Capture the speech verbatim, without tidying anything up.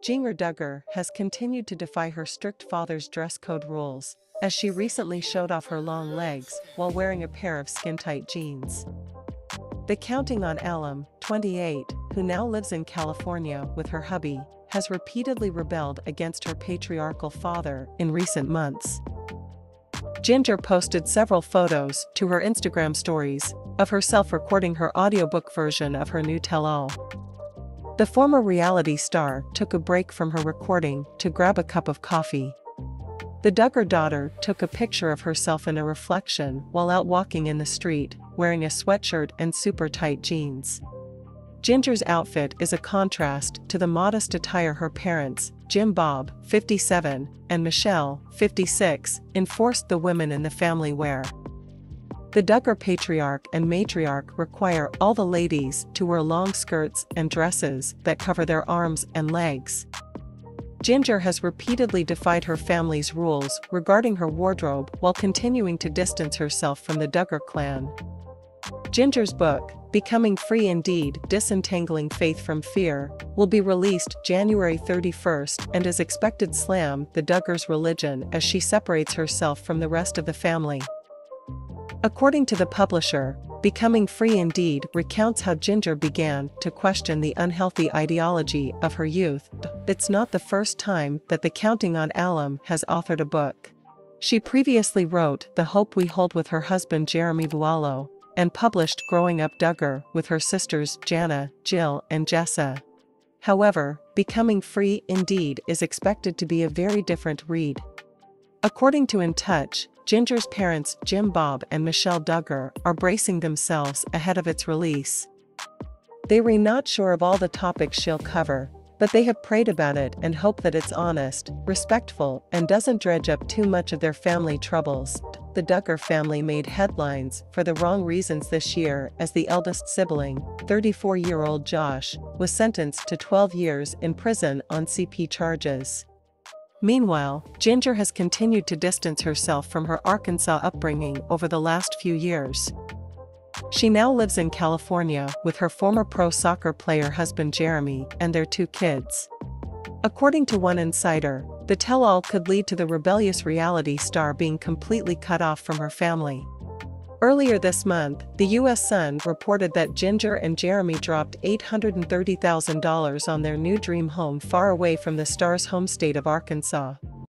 Jinger Duggar has continued to defy her strict father's dress code rules, as she recently showed off her long legs while wearing a pair of skin-tight jeans. The Counting on Alum, twenty-eight, who now lives in California with her hubby, has repeatedly rebelled against her patriarchal father in recent months. Jinger posted several photos to her Instagram stories of herself recording her audiobook version of her new tell-all. The former reality star took a break from her recording to grab a cup of coffee. The Duggar daughter took a picture of herself in a reflection while out walking in the street, wearing a sweatshirt and super tight jeans. Jinger's outfit is a contrast to the modest attire her parents, Jim Bob, fifty-seven, and Michelle, fifty-six, enforced the women in the family wear. The Duggar patriarch and matriarch require all the ladies to wear long skirts and dresses that cover their arms and legs. Jinger has repeatedly defied her family's rules regarding her wardrobe while continuing to distance herself from the Duggar clan. Jinger's book, Becoming Free Indeed: Disentangling Faith from Fear, will be released January thirty-first and is expected to slam the Duggars' religion as she separates herself from the rest of the family. According to the publisher, Becoming Free Indeed recounts how Jinger began to question the unhealthy ideology of her youth. It's not the first time that the Counting on Alum has authored a book. She previously wrote The Hope We Hold with her husband Jeremy Vuolo, and published Growing Up Duggar with her sisters Jana, Jill, and Jessa. However, Becoming Free Indeed is expected to be a very different read. According to In Touch, Jinger's parents Jim Bob and Michelle Duggar are bracing themselves ahead of its release. They were not sure of all the topics she'll cover, but they have prayed about it and hope that it's honest, respectful, and doesn't dredge up too much of their family troubles. The Duggar family made headlines for the wrong reasons this year as the eldest sibling, thirty-four-year-old Josh, was sentenced to twelve years in prison on C P charges. Meanwhile, Jinger has continued to distance herself from her Arkansas upbringing over the last few years. She now lives in California with her former pro soccer player husband Jeremy and their two kids. According to one insider, the tell-all could lead to the rebellious reality star being completely cut off from her family. Earlier this month, the U S Sun reported that Jinger and Jeremy dropped eight hundred thirty thousand dollars on their new dream home far away from the star's home state of Arkansas.